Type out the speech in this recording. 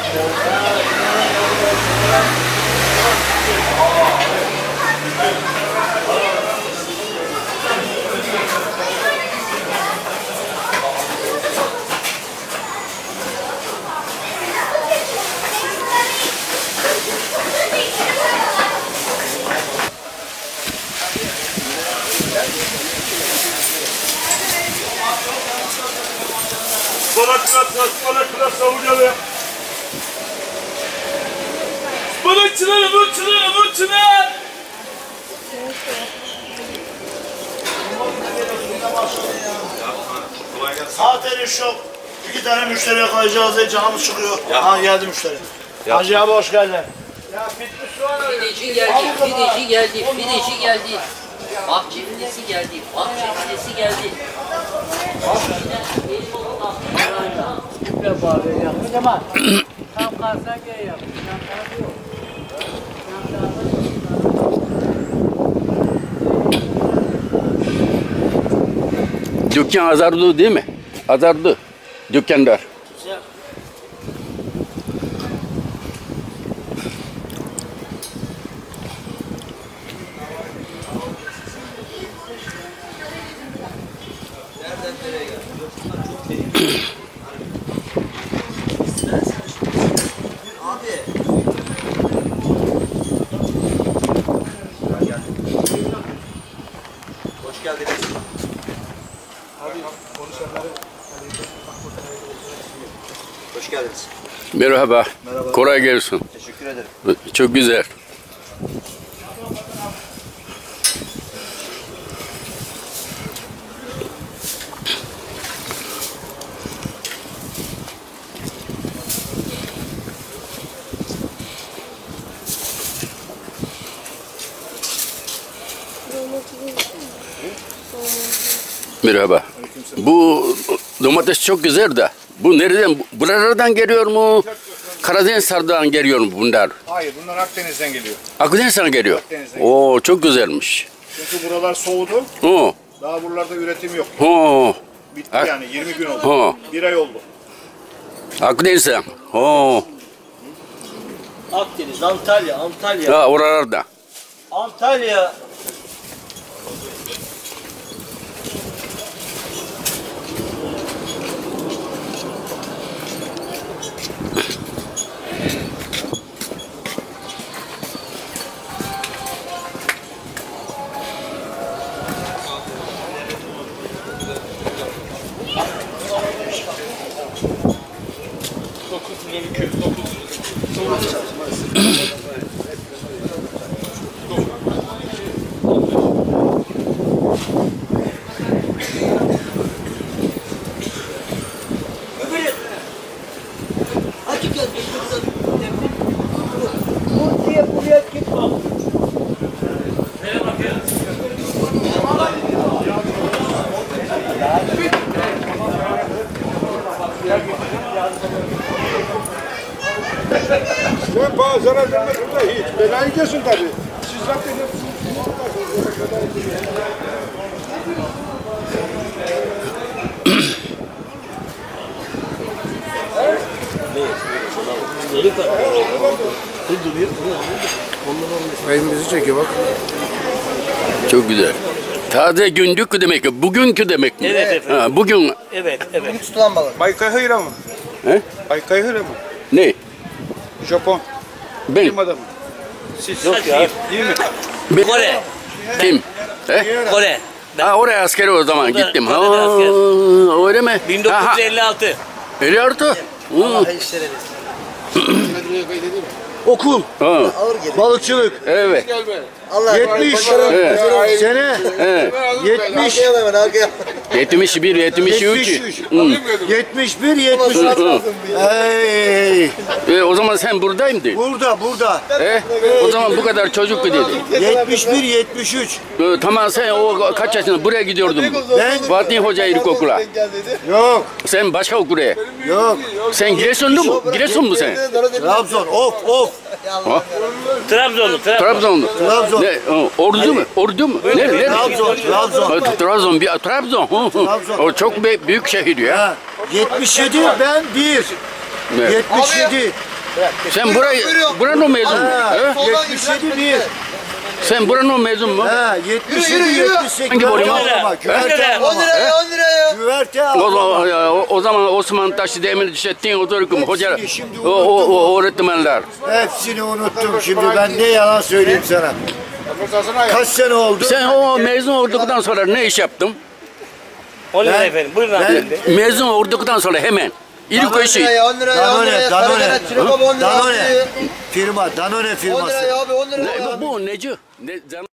Aferin şok. 2 tane müşteri yakalayacağız diye canımız çıkıyor. Ha geldi müşteri. Hacı abi hoş geldin. Ya bitmiş soğan Pideci geldi, pideci geldi, pideci geldi. Bahçe pidesi geldi, bahçe pidesi geldi. Süper bağırıyor yapmış ama tam karşıya göre yapmış. Dükkan azardı değil mi? Azardı. Dükkandar. Hoş geldiniz. Hoş geldiniz. Merhaba. Merhaba. Kolay gelsin. Teşekkür ederim. Çok güzel. Merhaba. Bu domates çok güzel de. Bu nereden? Buralardan geliyor mu? Karadeniz'den geliyor mu bunlar? Hayır, bunlar Akdeniz'den geliyor. Akdeniz'den geliyor. Akdeniz'den Oo, çok güzelmiş. Çünkü buralar soğudu. Oo. Daha buralarda üretim yok. Oo. Bitti Ak- yani 20 gün oldu. Oo. 1 ay oldu. Akdeniz'den. Oo. Akdeniz, Antalya, Antalya. Ya oralarda. Antalya. Sen bana zarar vermezsin de hiç. Bela yiyeceksin tabii. Siz zaten Benim bizi çekiyor bak. Çok güzel. Taze gündük demek ki. Bugünkü demek mi? Evet efendim. Ha, bugün. Evet, evet. Tutulan balık. Baykayhıra mı? He? Baykayhıra mı? Ne? Japon. Ben. Bilim adamı. Siz. Yok ya. Değil mi? Kore. Kim? He? Kore. Ha, oraya askeri o zaman gittim. Ha, Kore'de asker. öyle mi? 1956. 56. Hı. Okul, Ha, balıkçılık, evet. 70 Evet. sene, Evet. 70, 71, 73. 73, Hı. 71, 73. Hey, O zaman sen buradaydın. burada. O zaman bu kadar çocuk dedi. 71, 73. Tamam sen o kaç yaşında buraya gidiyordun? Ben Fatih Hoca İlkokula. yok, Sen başka okula. yok. Sen Giresunlu mu? Giresun mu sen? Trabzon, of. Ha? Trabzonlu. Trabzonlu. Trabzon. Ne? Ordu mu? Ordu mu? Ne? Trabzon. Trabzon. Trabzon. Trabzon. O çok büyük şehir ya. Ha, 77, ben 1. Evet. 77. Sen buranın mezun mu? Ha, He? 77 bir. Sen buranın mezun mu? Ha, 77 78. Hangi boru? Güverte 10 liraya 10 liraya. Güverte O zaman Osman Taşı Demir Düşettin oturukum hoca şimdi o öğretmenler. Hepsini unuttum şimdi ben ne yalan söyleyeyim sana. Kaç sene oldu? Sen o mezun olduktan sonra ne iş yaptın? 10 lira Ben- efendim. Buyurun ben- hanımefendi. Mezun olduktan sonra hemen. İlk 10 işi. liraya 10 liraya 10 Danone, liraya. Danone. Danone. Çilek abi 10 liraya. Danone. Firma, Danone 10 firması. liraya abi 10 liraya. Bu neci? Ne,